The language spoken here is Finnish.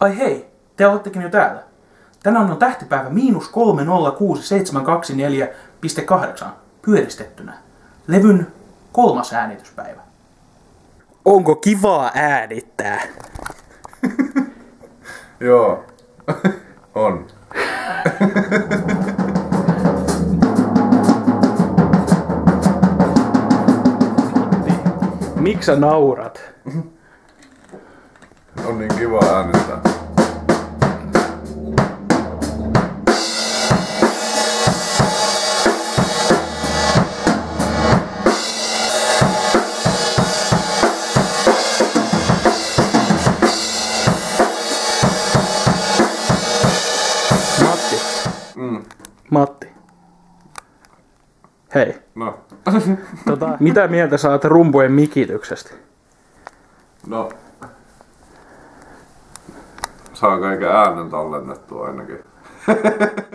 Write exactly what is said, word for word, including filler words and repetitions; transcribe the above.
Ai hei, te olettekin jo täällä. Tänään on tähtipäivä miinus kolme nolla kuusi seitsemän kaksi neljä piste kahdeksan pyöristettynä. Levyn kolmas äänityspäivä. Onko kivaa äänittää? Joo, on. Miksi sä naurat? On niin kiva äänittää. Matti. Mm. Matti. Hei. No. Tota, mitä mieltä saat rumpujen mikityksestä? No. Saa kaiken äänen tallennettua ainakin.